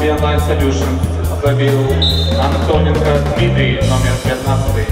Light Solutions забил Антоненко Дмитрий, номер 15.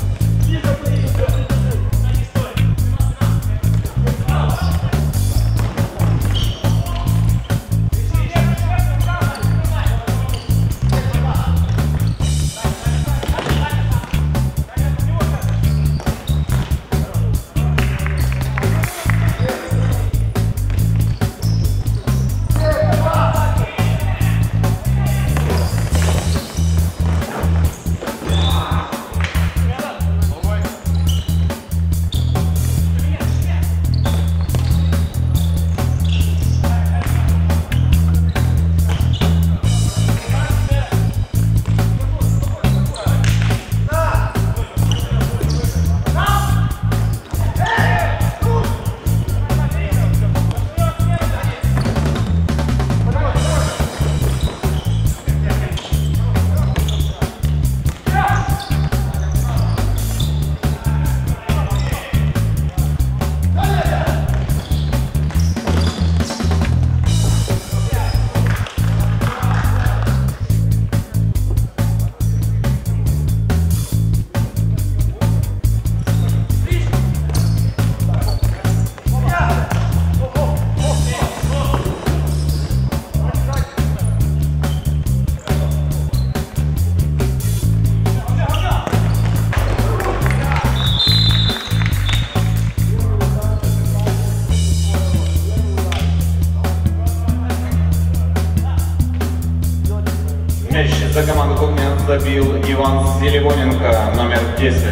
За команду Кулмен забил Иван Селивоненко, номер 10.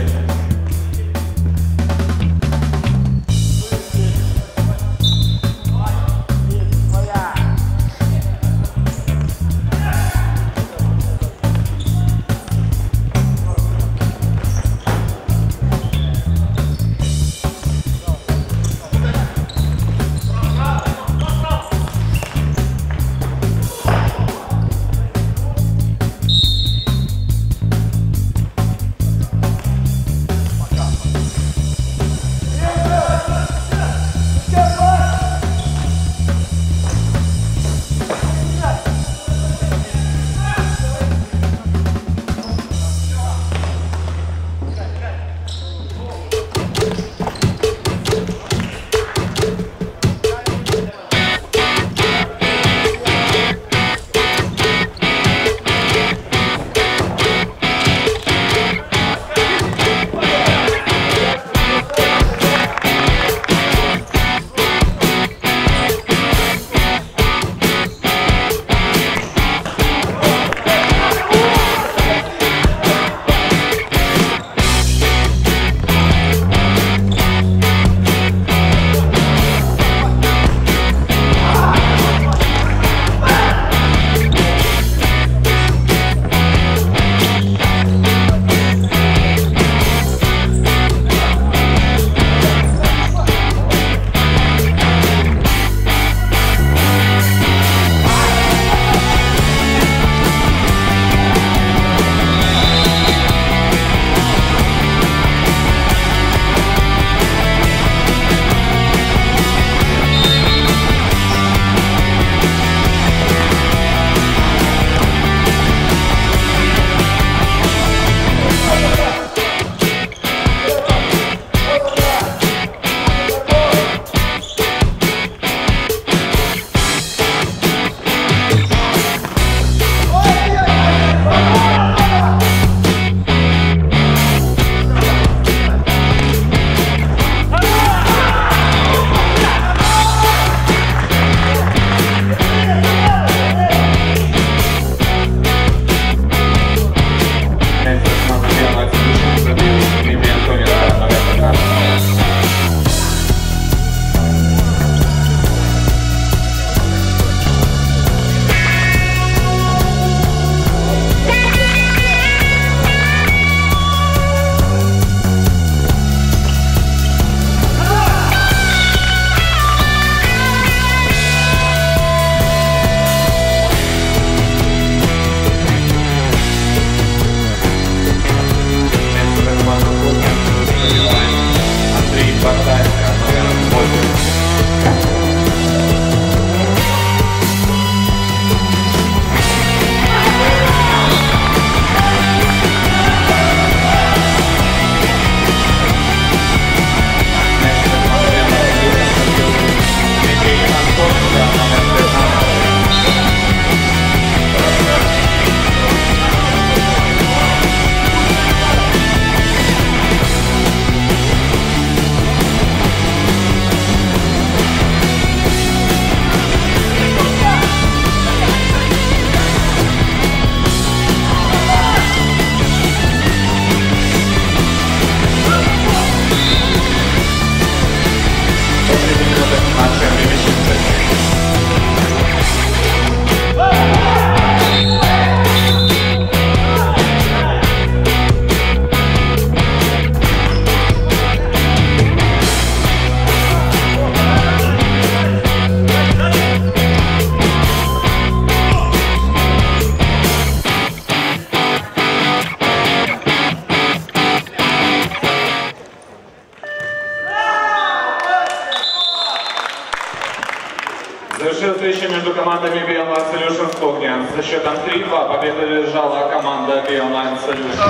Завершил встречу между командами Beyond Solutions Cognians. Со счетом 3-2 победу одержала команда Beyond Solutions.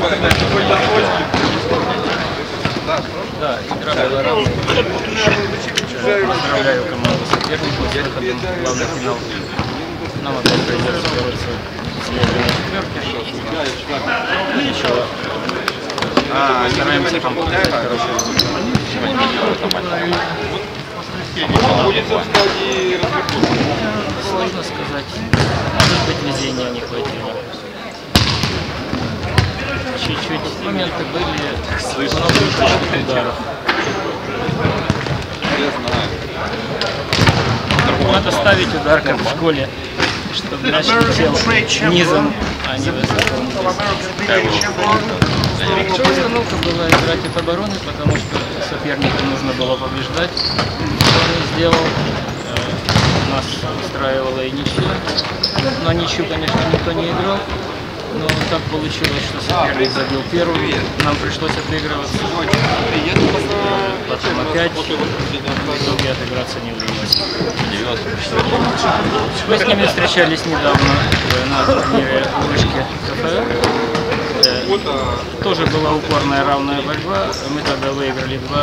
Да, игра была равной. Поздравляю команду соперников с выходом в главный финал. Нам опять придется бороться с левой четверки. Еще стараемся там показать хороший результат. Сложно сказать. Может быть, везения не хватило. Чуть-чуть моменты были, много точных ударов. Надо ставить удар, как в школе, чтобы мяч летел низом, а не высоко. Установка была играть от обороны, потому что сопернику нужно было побеждать. Что он и сделал. Нас устраивала и ничью. Но ничью, конечно, никто не играл. Но так получилось, что соперник забил первый, нам пришлось отыгрываться. Потом опять, в итоге отыграться не удалось. Мы с ними встречались недавно на турнире в Вышке КФЛ. Тоже была упорная равная борьба, мы тогда выиграли 2-1.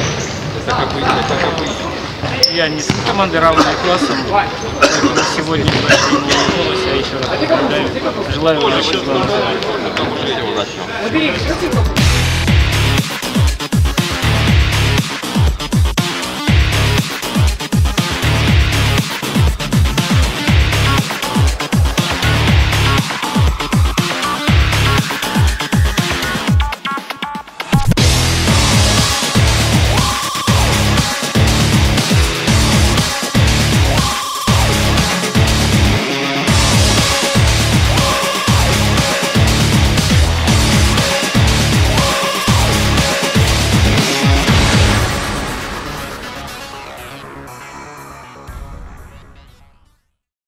Я не с командой равной классом, поэтому сегодня не удалось, я еще раз повторяю. Желаю удачи.